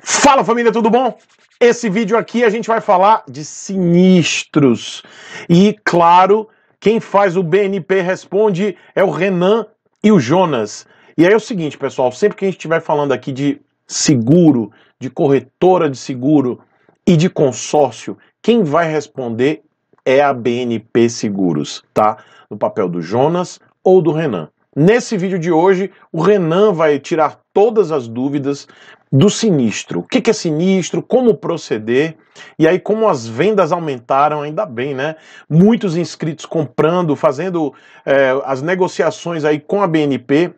Fala família, tudo bom? Esse vídeo aqui a gente vai falar de sinistros. E claro, quem faz o BNP Responde é o Renan e o Jonas. E aí é o seguinte, pessoal, sempre que a gente estiver falando aqui de seguro, de corretora de seguro e de consórcio, quem vai responder é a BNP Seguros, tá? No papel do Jonas ou do Renan. Nesse vídeo de hoje, o Renan vai tirar todas as dúvidas do sinistro. O que é sinistro, como proceder, e aí como as vendas aumentaram, ainda bem, né? Muitos inscritos comprando, fazendo as negociações aí com a BNP.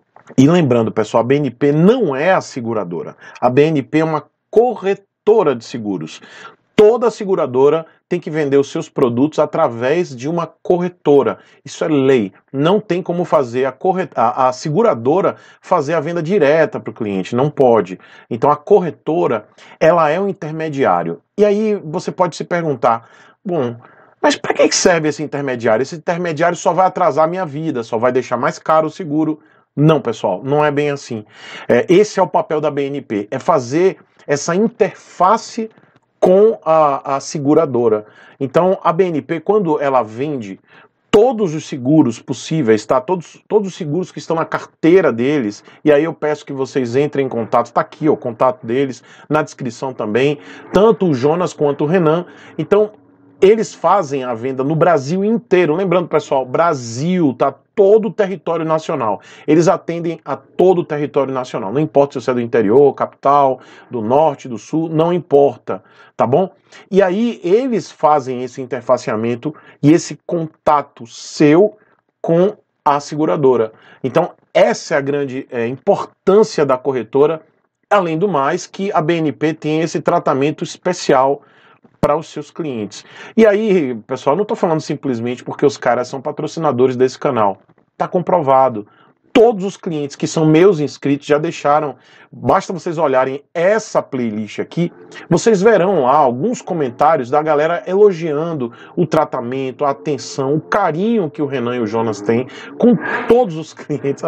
E lembrando, pessoal, a BNP não é a seguradora. A BNP é uma corretora de seguros. Toda seguradora tem que vender os seus produtos através de uma corretora. Isso é lei. Não tem como fazer a seguradora fazer a venda direta para o cliente. Não pode. Então a corretora, ela é um intermediário. E aí você pode se perguntar, bom, mas para que serve esse intermediário? Esse intermediário só vai atrasar a minha vida, só vai deixar mais caro o seguro. Não, pessoal, não é bem assim. Esse é o papel da BNP, é fazer essa interface com a seguradora. Então, a BNP, quando ela vende todos os seguros possíveis, tá? Todos os seguros que estão na carteira deles, e aí eu peço que vocês entrem em contato, está aqui ó, o contato deles, na descrição também, tanto o Jonas quanto o Renan. Então, eles fazem a venda no Brasil inteiro. Lembrando, pessoal, Brasil, tá? Todo o território nacional. Eles atendem a todo o território nacional. Não importa se você é do interior, capital, do norte, do sul, não importa, tá bom? E aí eles fazem esse interfaceamento e esse contato seu com a seguradora. Então, essa é a grande importância da corretora, além do mais que a BNP tem esse tratamento especial para os seus clientes. E aí, pessoal, não estou falando simplesmente porque os caras são patrocinadores desse canal. Está comprovado. Todos os clientes que são meus inscritos já deixaram, basta vocês olharem essa playlist aqui, vocês verão lá alguns comentários da galera elogiando o tratamento, a atenção, o carinho que o Renan e o Jonas têm com todos os clientes.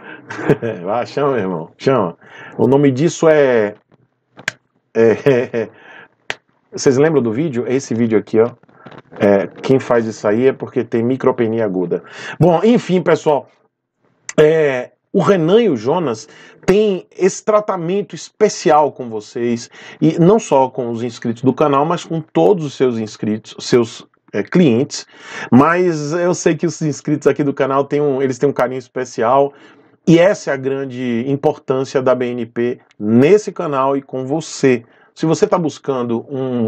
Vai, chama, meu irmão, chama. O nome disso Vocês lembram do vídeo? Esse vídeo aqui, ó. Quem faz isso aí é porque tem micropenia aguda. Bom, enfim, pessoal. O Renan e o Jonas têm esse tratamento especial com vocês. E não só com os inscritos do canal, mas com todos os seus inscritos, seus clientes. Mas eu sei que os inscritos aqui do canal eles têm um carinho especial. E essa é a grande importância da BNP nesse canal e com você. Se você está buscando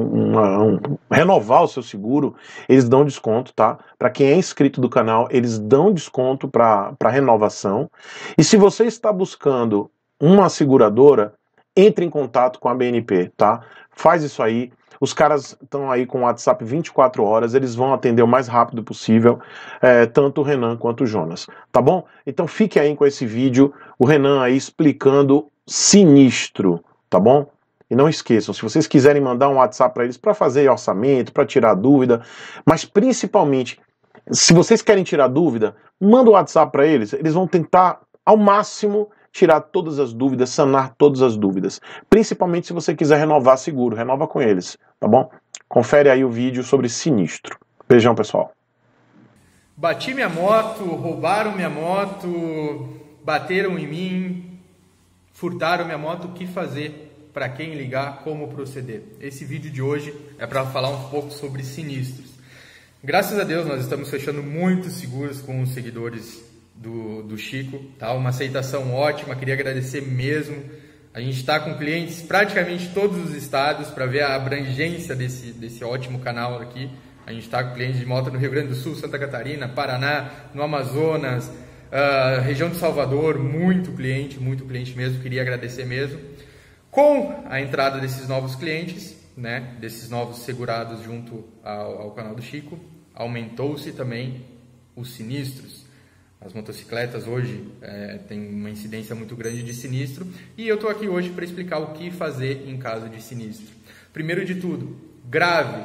renovar o seu seguro, eles dão desconto, tá? Para quem é inscrito do canal, eles dão desconto para renovação. E se você está buscando uma seguradora, entre em contato com a BNP, tá? Faz isso aí. Os caras estão aí com o WhatsApp 24 horas, eles vão atender o mais rápido possível, tanto o Renan quanto o Jonas, tá bom? Então fique aí com esse vídeo, o Renan aí explicando sinistro, tá bom? E não esqueçam, se vocês quiserem mandar um WhatsApp para eles para fazer orçamento, para tirar dúvida, mas principalmente, se vocês querem tirar dúvida, manda um WhatsApp para eles, eles vão tentar ao máximo tirar todas as dúvidas, sanar todas as dúvidas. Principalmente se você quiser renovar seguro, renova com eles, tá bom? Confere aí o vídeo sobre sinistro. Beijão, pessoal. Bati minha moto, roubaram minha moto, bateram em mim, furtaram minha moto, o que fazer? Para quem ligar, como proceder. Esse vídeo de hoje é para falar um pouco sobre sinistros. Graças a Deus nós estamos fechando muitos seguros com os seguidores do Chico, tá? Uma aceitação ótima, queria agradecer mesmo. A gente está com clientes praticamente todos os estados para ver a abrangência desse ótimo canal aqui. A gente está com clientes de moto no Rio Grande do Sul, Santa Catarina, Paraná, no Amazonas, região de Salvador, muito cliente mesmo, queria agradecer mesmo. Com a entrada desses novos clientes, né, desses novos segurados junto ao canal do Chico, aumentou-se também os sinistros. As motocicletas hoje têm uma incidência muito grande de sinistro e eu estou aqui hoje para explicar o que fazer em caso de sinistro. Primeiro de tudo, grave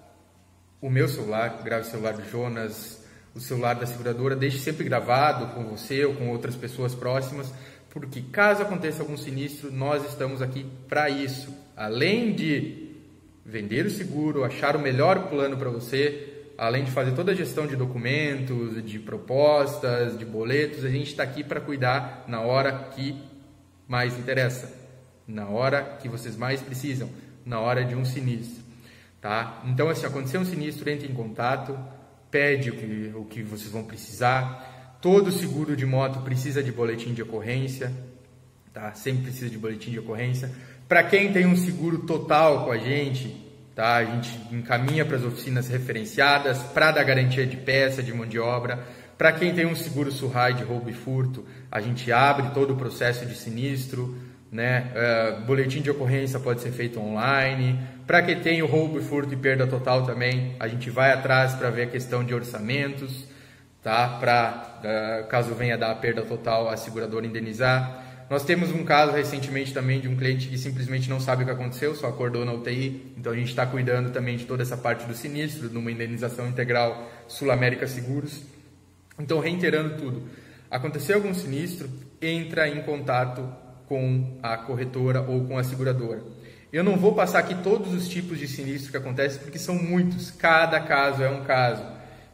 o meu celular, grave o celular do Jonas, o celular da seguradora, deixe sempre gravado com você ou com outras pessoas próximas, porque caso aconteça algum sinistro, nós estamos aqui para isso. Além de vender o seguro, achar o melhor plano para você, além de fazer toda a gestão de documentos, de propostas, de boletos, a gente está aqui para cuidar na hora que mais interessa, na hora que vocês mais precisam, na hora de um sinistro, tá? Então, assim, acontecer um sinistro, entre em contato, pede o que vocês vão precisar. Todo seguro de moto precisa de boletim de ocorrência, tá? Sempre precisa de boletim de ocorrência. Para quem tem um seguro total com a gente, tá? A gente encaminha para as oficinas referenciadas para dar garantia de peça, de mão de obra. Para quem tem um seguro surrai de roubo e furto, a gente abre todo o processo de sinistro, né? Boletim de ocorrência pode ser feito online. Para quem tem o roubo e furto e perda total também, a gente vai atrás para ver a questão de orçamentos, tá? Para caso venha dar a perda total, a seguradora indenizar. Nós temos um caso recentemente também de um cliente que simplesmente não sabe o que aconteceu, só acordou na UTI, então a gente está cuidando também de toda essa parte do sinistro, numa indenização integral Sul América Seguros. Então, reiterando tudo, aconteceu algum sinistro, entra em contato com a corretora ou com a seguradora. Eu não vou passar aqui todos os tipos de sinistro que acontecem, porque são muitos, cada caso é um caso,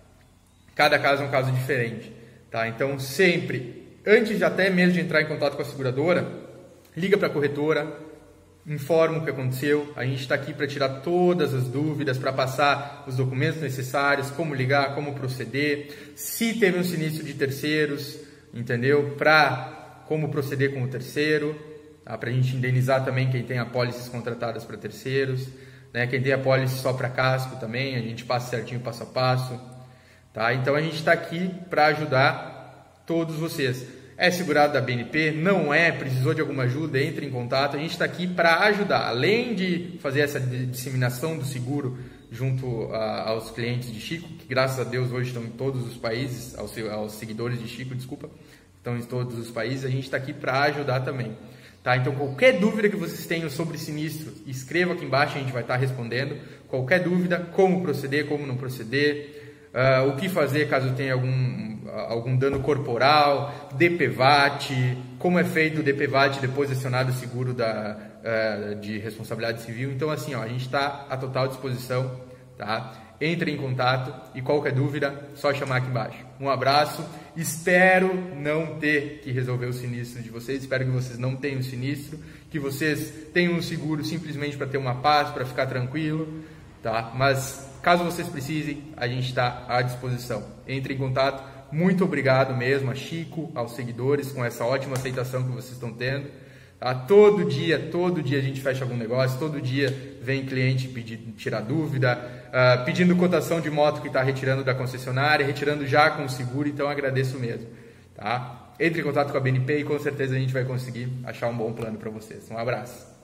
cada caso é um caso diferente, tá? Então, sempre, antes de até mesmo de entrar em contato com a seguradora, liga para a corretora, informa o que aconteceu, a gente está aqui para tirar todas as dúvidas, para passar os documentos necessários, como ligar, como proceder, se teve um sinistro de terceiros, entendeu? Como proceder com o terceiro, tá? Para a gente indenizar também quem tem apólices contratadas para terceiros, né? Quem tem apólice só para casco também, a gente passa certinho passo a passo, tá? Então a gente está aqui para ajudar todos vocês. É segurado da BNP? Não é? Precisou de alguma ajuda? Entre em contato. A gente está aqui para ajudar. Além de fazer essa disseminação do seguro junto aos clientes de Chico, que graças a Deus hoje estão em todos os países, aos seguidores de Chico, desculpa, estão em todos os países, a gente está aqui para ajudar também. Tá? Então, qualquer dúvida que vocês tenham sobre sinistro, escreva aqui embaixo, a gente vai estar respondendo. Qualquer dúvida, como proceder, como não proceder, o que fazer caso tenha algum dano corporal, DPVAT, como é feito o DPVAT depois de acionado o seguro de responsabilidade civil. Então, assim, ó, a gente está à total disposição, tá? Entre em contato e qualquer dúvida, só chamar aqui embaixo. Um abraço, espero não ter que resolver o sinistro de vocês, espero que vocês não tenham sinistro, que vocês tenham um seguro simplesmente para ter uma paz, para ficar tranquilo, tá? Mas caso vocês precisem, a gente está à disposição. Entre em contato. Muito obrigado mesmo a Chico, aos seguidores, com essa ótima aceitação que vocês estão tendo. Tá? Todo dia a gente fecha algum negócio, todo dia vem cliente tirar dúvida, pedindo cotação de moto que está retirando da concessionária, retirando já com o seguro, então agradeço mesmo. Tá? Entre em contato com a BNP e com certeza a gente vai conseguir achar um bom plano para vocês. Um abraço.